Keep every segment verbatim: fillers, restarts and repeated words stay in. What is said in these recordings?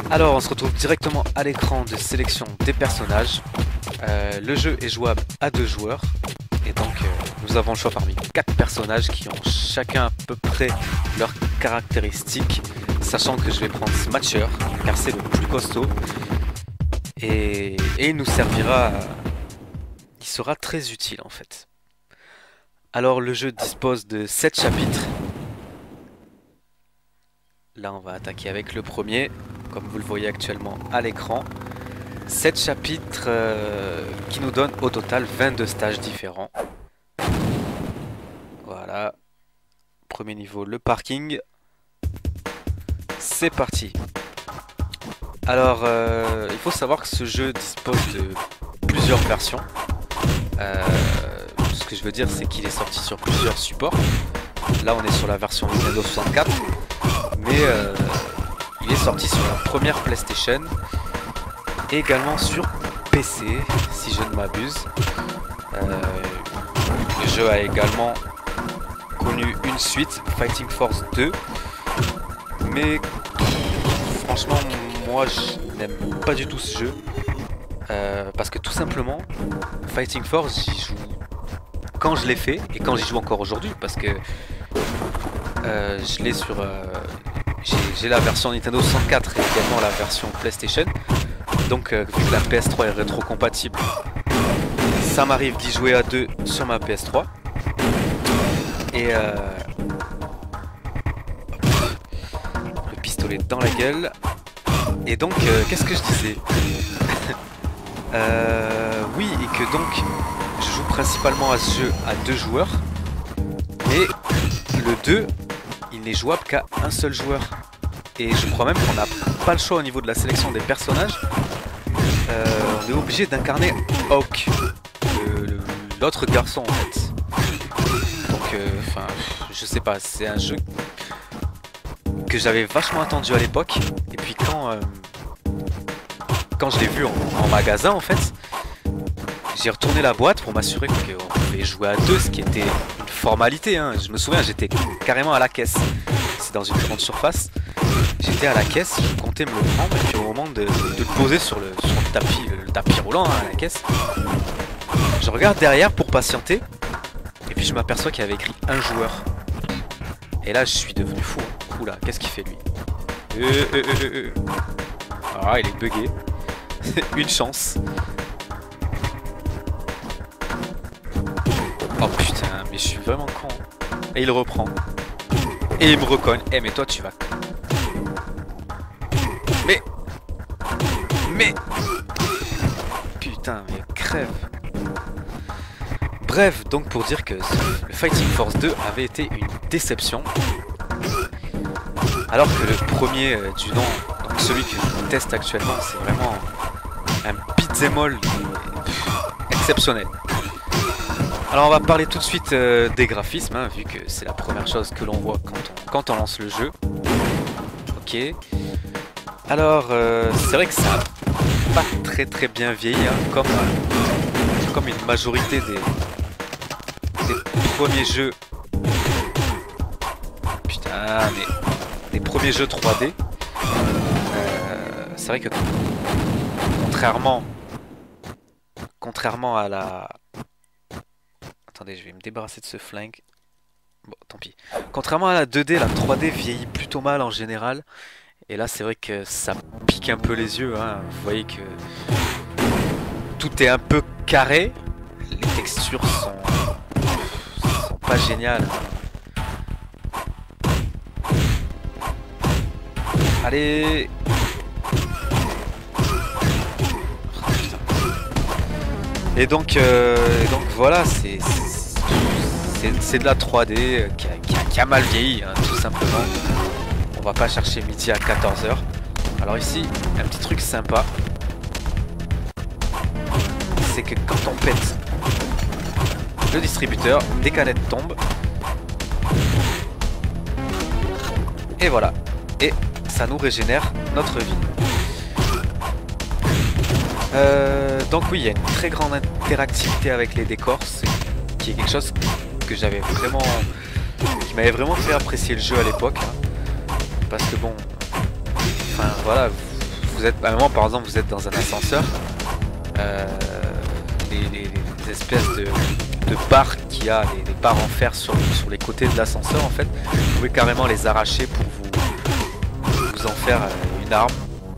Alors on se retrouve directement à l'écran de sélection des personnages. Euh, le jeu est jouable à deux joueurs. Et donc euh, nous avons le choix parmi quatre personnages qui ont chacun à peu près leurs caractéristiques. Sachant que je vais prendre Smatcher car c'est le plus costaud. Et, et il nous servira... Il sera très utile en fait. Alors le jeu dispose de sept chapitres. Là on va attaquer avec le premier, comme vous le voyez actuellement à l'écran. sept chapitres euh, qui nous donnent au total vingt-deux stages différents. Voilà. Premier niveau, le parking. C'est parti. Alors euh, il faut savoir que ce jeu dispose de plusieurs versions. Euh, ce que je veux dire c'est qu'il est sorti sur plusieurs supports. Là on est sur la version Nintendo soixante-quatre. Mais euh, il est sorti sur la première PlayStation et également sur P C, si je ne m'abuse. Euh, le jeu a également connu une suite, Fighting Force deux. Mais franchement, moi je n'aime pas du tout ce jeu. Euh, parce que tout simplement, Fighting Force, j'y joue quand je l'ai fait et quand j'y joue encore aujourd'hui. Parce que euh, je l'ai sur... Euh, J'ai la version Nintendo soixante-quatre et également la version PlayStation. Donc euh, vu que la P S trois est rétro-compatible, ça m'arrive d'y jouer à deux sur ma P S trois. Et euh... le pistolet dans la gueule. Et donc euh, qu'est-ce que je disais euh, Oui, et que donc je joue principalement à ce jeu à deux joueurs. Mais le deux, il n'est jouable qu'à un seul joueur. Et je crois même qu'on n'a pas le choix au niveau de la sélection des personnages. Euh, on est obligé d'incarner Hawk, l'autre garçon en fait. Donc, enfin, euh, je sais pas, c'est un jeu que j'avais vachement attendu à l'époque. Et puis quand, euh, quand je l'ai vu en, en magasin en fait, j'ai retourné la boîte pour m'assurer qu'on pouvait jouer à deux, ce qui était une formalité. Hein. Je me souviens, j'étais carrément à la caisse. C'est dans une grande surface. J'étais à la caisse, je comptais me le prendre, et puis au moment de, de le poser sur le, sur le tapis, le tapis roulant hein, à la caisse, je regarde derrière pour patienter, et puis je m'aperçois qu'il y avait écrit un joueur. Et là, je suis devenu fou. Oula, qu'est-ce qu'il fait lui euh, euh, euh, euh. Ah, il est bugué. Une chance. Oh putain, mais je suis vraiment con. Et il reprend. Et il me recogne. Eh mais toi tu vas... Mais... Mais... Putain, mais crève. Bref, donc pour dire que le Fighting Force deux avait été une déception. Alors que le premier euh, du nom, donc celui que je teste actuellement, c'est vraiment un beat'em all exceptionnel. Alors on va parler tout de suite euh, des graphismes, hein, vu que c'est la première chose que l'on voit quand on, quand on lance le jeu. Ok. Alors euh, c'est vrai que ça n'a pas très très bien vieilli, hein, comme, euh, comme une majorité des, des premiers jeux. Putain, mais des premiers jeux trois D. Euh, c'est vrai que contrairement, contrairement à la... Attendez, je vais me débarrasser de ce flingue. Bon, tant pis. Contrairement à la deux D, la trois D vieillit plutôt mal en général. Et là, c'est vrai que ça pique un peu les yeux. Hein. Vous voyez que tout est un peu carré. Les textures sont, sont pas géniales. Allez. Et donc, euh, et donc voilà, c'est c'est de la trois D qui a, qui a, qui a mal vieilli, hein, tout simplement. On va pas chercher midi à quatorze heures. Alors ici, un petit truc sympa, c'est que quand on pète le distributeur, des canettes tombent. Et voilà. Et ça nous régénère notre vie. Euh, donc oui, il y a une très grande interactivité avec les décors, qui est quelque chose que j'avais vraiment, qui m'avait vraiment fait apprécier le jeu à l'époque, hein, parce que bon, enfin voilà, vous êtes, à un moment par exemple, vous êtes dans un ascenseur, euh, les, les, les espèces de, de barres qu'il y a, les, les barres en fer sur, sur les côtés de l'ascenseur, en fait, vous pouvez carrément les arracher pour vous, vous en faire une arme.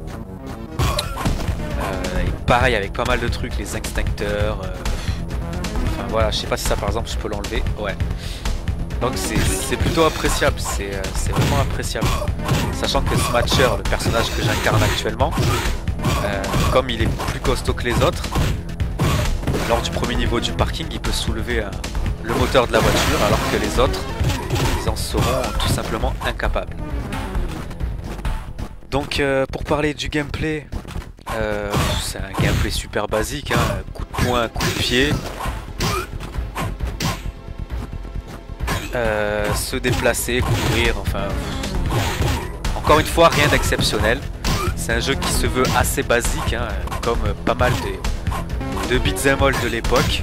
Euh, et pareil avec pas mal de trucs, les extincteurs. Euh, enfin voilà, je sais pas si ça par exemple je peux l'enlever. Ouais. Donc c'est plutôt appréciable, c'est euh, vraiment appréciable. Sachant que Smasher, le personnage que j'incarne actuellement, euh, comme il est plus costaud que les autres, lors du premier niveau du parking, il peut soulever euh, le moteur de la voiture, alors que les autres, ils en seront tout simplement incapables. Donc euh, pour parler du gameplay, euh, c'est un gameplay super basique, hein, coup de poing, coup de pied. Euh, se déplacer, courir, enfin encore une fois rien d'exceptionnel. C'est un jeu qui se veut assez basique, hein, comme pas mal de, de beat'em all de l'époque.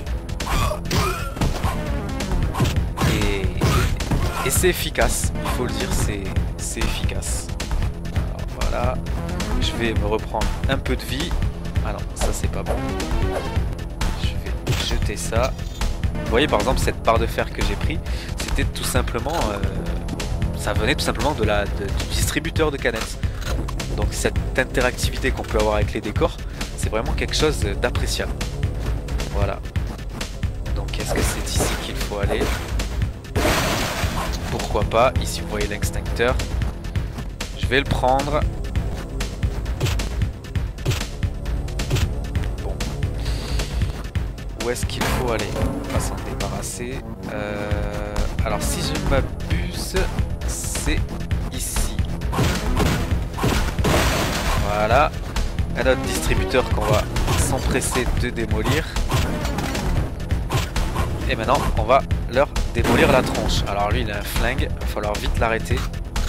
Et, et c'est efficace, il faut le dire, c'est efficace. Alors voilà, je vais me reprendre un peu de vie. Ah non, ça c'est pas bon. Je vais jeter ça. Vous voyez par exemple cette barre de fer que j'ai pris, c'était tout simplement, euh, ça venait tout simplement de la, de, du distributeur de canettes. Donc cette interactivité qu'on peut avoir avec les décors, c'est vraiment quelque chose d'appréciable. Voilà. Donc est-ce que c'est ici qu'il faut aller? Pourquoi pas? Ici vous voyez l'extincteur. Je vais le prendre. Où est-ce qu'il faut aller? On va s'en débarrasser. Euh, alors si je ne m'abuse, c'est ici. Voilà. Un autre distributeur qu'on va s'empresser de démolir. Et maintenant, on va leur démolir la tronche. Alors lui, il a un flingue. Il va falloir vite l'arrêter.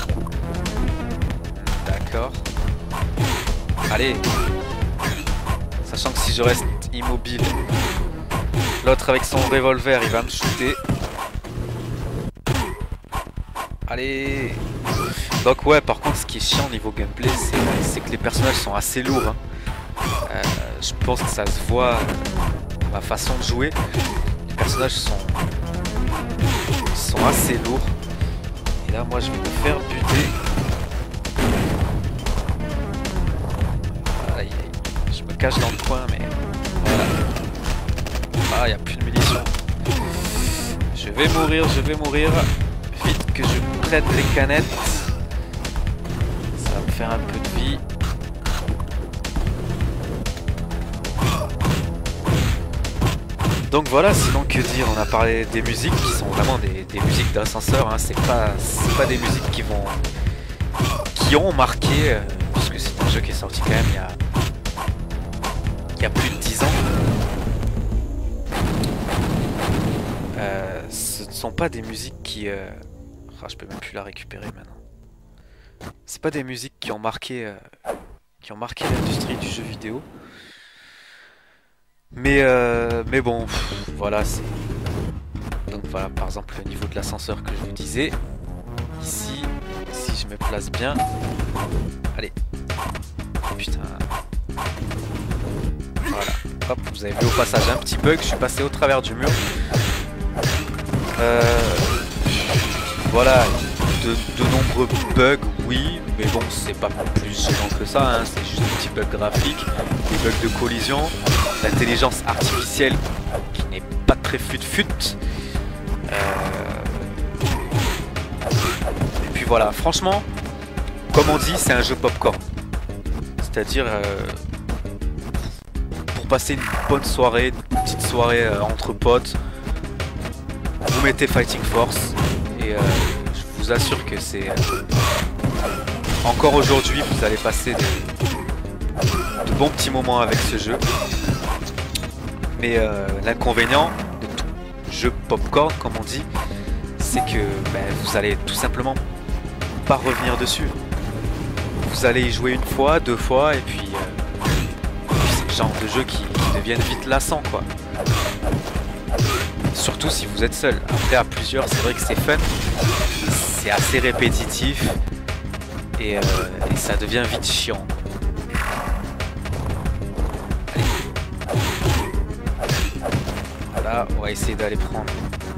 D'accord. Allez. Sachant que si je reste immobile, l'autre avec son revolver, il va me shooter. Allez. Donc ouais, par contre, ce qui est chiant au niveau gameplay, c'est que les personnages sont assez lourds. Hein. Euh, je pense que ça se voit dans ma façon de jouer. Les personnages sont, sont assez lourds. Et là, moi, je vais me faire buter. Aïe, aïe. Je me cache dans le coin, mais voilà. Ah, il n'y a plus de munitions. Je vais mourir, je vais mourir. Vite que je prête les canettes. Ça va me faire un peu de vie. Donc voilà, sinon que dire, on a parlé des musiques qui sont vraiment des, des musiques d'ascenseur, hein. C'est pas, c'est pas des musiques qui vont qui ont marqué, euh, puisque c'est un jeu qui est sorti quand même il y a, il y a plus de dix ans. Euh, ce ne sont pas des musiques qui... Euh... Oh, je peux même plus la récupérer maintenant. C'est pas des musiques qui ont marqué, euh, qui ont marqué l'industrie du jeu vidéo. Mais, euh, mais bon, pff, voilà, c'est... Donc voilà, par exemple, le niveau de l'ascenseur que je vous disais. Ici, si je me place bien... Allez. Putain. Voilà. Hop, vous avez vu au passage un petit bug, je suis passé au travers du mur. Euh, voilà, de, de nombreux bugs, oui, mais bon, c'est pas plus gênant que ça, hein, c'est juste des petits bugs graphiques, des bugs de collision, l'intelligence artificielle qui n'est pas très fut-fut. Euh, et puis voilà, franchement, comme on dit, c'est un jeu popcorn. C'est-à-dire, euh, pour passer une bonne soirée, une petite soirée euh, entre potes, vous mettez Fighting Force et euh, je vous assure que c'est... Euh, encore aujourd'hui, vous allez passer de, de bons petits moments avec ce jeu. Mais euh, l'inconvénient de tout jeu popcorn, comme on dit, c'est que ben, vous allez tout simplement pas revenir dessus. Vous allez y jouer une fois, deux fois, et puis, euh, puis c'est le genre de jeu qui, qui deviennent vite lassant, quoi. Surtout si vous êtes seul. Après, à plusieurs, c'est vrai que c'est fun, c'est assez répétitif et, euh, et ça devient vite chiant. Voilà, on va essayer d'aller prendre.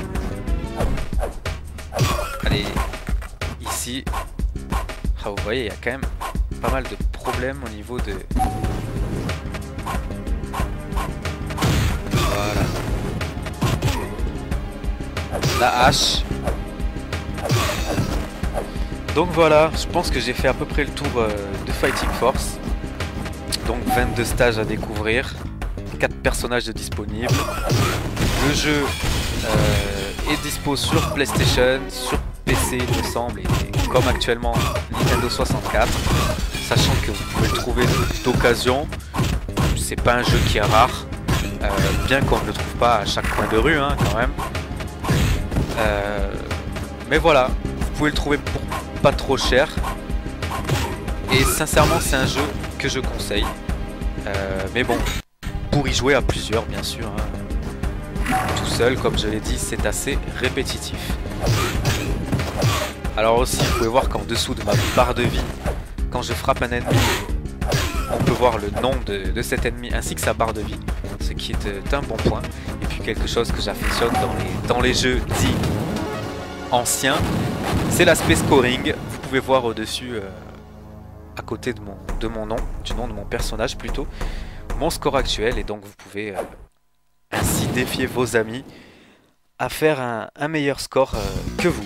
Allez, ici. Ah, vous voyez, il y a quand même pas mal de problèmes au niveau de... Voilà. La hache. Donc voilà, je pense que j'ai fait à peu près le tour euh, de Fighting Force. Donc vingt-deux stages à découvrir, quatre personnages de disponibles. Le jeu euh, est dispo sur PlayStation, sur P C il me semble, et comme actuellement Nintendo soixante-quatre. Sachant que vous pouvez le trouver d'occasion, c'est pas un jeu qui est rare, euh, bien qu'on ne le trouve pas à chaque coin de rue hein, quand même. Euh, mais voilà, vous pouvez le trouver pour pas trop cher. Et sincèrement c'est un jeu que je conseille. Euh, mais bon, pour y jouer à plusieurs bien sûr. Hein. Tout seul, comme je l'ai dit, c'est assez répétitif. Alors aussi, vous pouvez voir qu'en dessous de ma barre de vie, quand je frappe un ennemi, on peut voir le nom de, de cet ennemi ainsi que sa barre de vie, ce qui est un bon point. Et puis quelque chose que j'affectionne dans les, dans les jeux dits anciens, c'est l'aspect scoring. Vous pouvez voir au-dessus, euh, à côté de mon, de mon nom, du nom de mon personnage plutôt, mon score actuel. Et donc vous pouvez euh, ainsi défier vos amis à faire un, un meilleur score euh, que vous.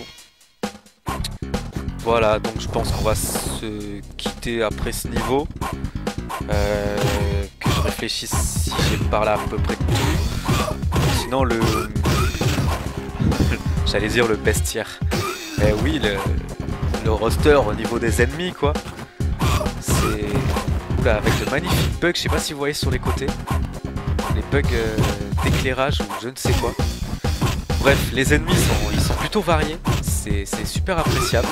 Voilà, donc je pense qu'on va se quitter après ce niveau. Euh, que je réfléchisse si j'ai parlé à peu près de tout. Sinon le... J'allais dire le bestiaire. Eh oui, le, le roster au niveau des ennemis quoi. C'est... Oula, avec de magnifiques bugs, je sais pas si vous voyez sur les côtés. Les bugs euh, d'éclairage ou je ne sais quoi. Bref, les ennemis sont, ils sont plutôt variés. C'est super appréciable.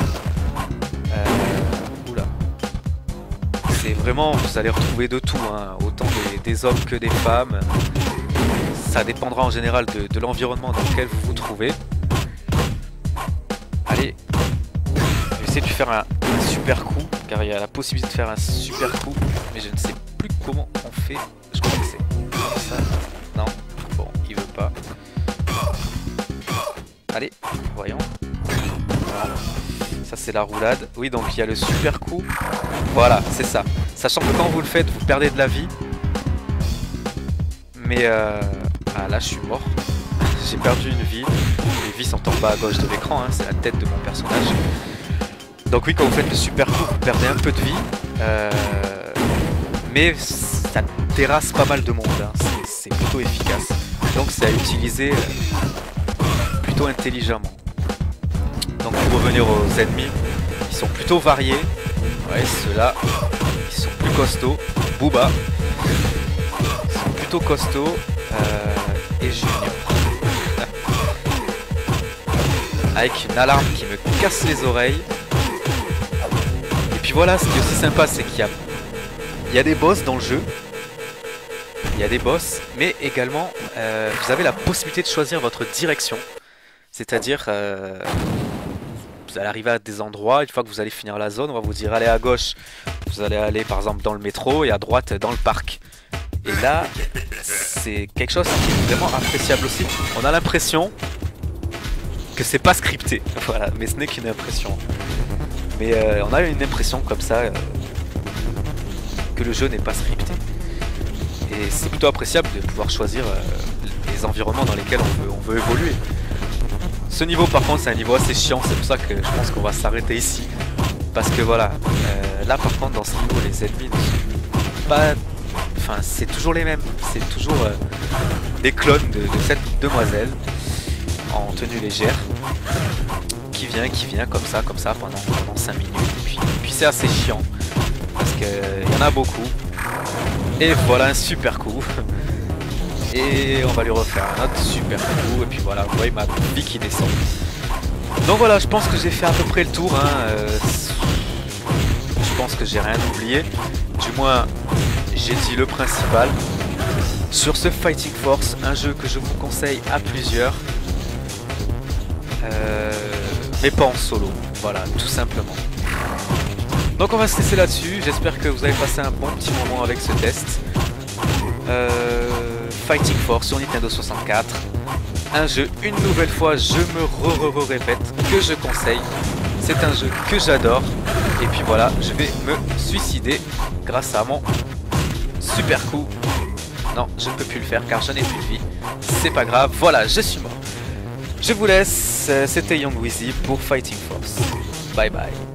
Euh, oula. C'est vraiment, vous allez retrouver de tout, hein, autant des, des hommes que des femmes. Ça dépendra en général de, de l'environnement dans lequel vous vous trouvez. Allez, je vais essayer de faire un, un super coup, car il y a la possibilité de faire un super coup, mais je ne sais plus comment on fait. Je crois que c'est ça. Non, bon, il veut pas. Allez, voyons. Voilà. Ça c'est la roulade. Oui, donc il y a le super coup. Voilà, c'est ça. Sachant que quand vous le faites, vous perdez de la vie. Mais euh... ah là, je suis mort. J'ai perdu une vie. Les vies sont en bas à gauche de l'écran. Hein. C'est la tête de mon personnage. Donc oui, quand vous faites le super coup, vous perdez un peu de vie. Euh... Mais ça terrasse pas mal de monde. Hein. C'est plutôt efficace. Donc c'est à utiliser plutôt intelligemment. Donc pour revenir aux ennemis, ils sont plutôt variés. Ouais, ceux-là, ils sont plus costauds. Booba, ils sont plutôt costauds. Euh, et Junior. Avec une alarme qui me casse les oreilles. Et puis voilà, ce qui est aussi sympa, c'est qu'il y a, il y a des boss dans le jeu. Il y a des boss, mais également, euh, vous avez la possibilité de choisir votre direction. C'est-à-dire... Euh, vous allez arriver à des endroits, une fois que vous allez finir la zone, on va vous dire allez à gauche, vous allez aller par exemple dans le métro et à droite dans le parc. Et là, c'est quelque chose qui est vraiment appréciable aussi. On a l'impression que c'est pas scripté, voilà, mais ce n'est qu'une impression. Mais euh, on a une impression comme ça, euh, que le jeu n'est pas scripté. Et c'est plutôt appréciable de pouvoir choisir euh, les environnements dans lesquels on veut, on veut évoluer. Ce niveau par contre c'est un niveau assez chiant, c'est pour ça que je pense qu'on va s'arrêter ici. Parce que voilà, euh, là par contre dans ce niveau les ennemis ne sont pas... Enfin c'est toujours les mêmes, c'est toujours euh, des clones de, de cette demoiselle en tenue légère. Qui vient, qui vient comme ça, comme ça pendant, pendant cinq minutes. Et puis, puis c'est assez chiant, parce qu'il y en a beaucoup. Et voilà un super coup. Et on va lui refaire un autre super coup. Et puis voilà, vous voyez ma vie qui descend. Donc voilà, je pense que j'ai fait à peu près le tour. Hein. Euh, je pense que j'ai rien oublié. Du moins, j'ai dit le principal. Sur ce Fighting Force, un jeu que je vous conseille à plusieurs. Euh, mais pas en solo. Voilà, tout simplement. Donc on va se laisser là-dessus. J'espère que vous avez passé un bon petit moment avec ce test. Euh... Fighting Force sur Nintendo soixante-quatre. Un jeu, une nouvelle fois, je me re-re-répète, que je conseille. C'est un jeu que j'adore. Et puis voilà, je vais me suicider grâce à mon super coup. Non, je ne peux plus le faire car je n'ai plus de vie. C'est pas grave, voilà, je suis mort. Je vous laisse, c'était Young Wheezy pour Fighting Force. Bye bye.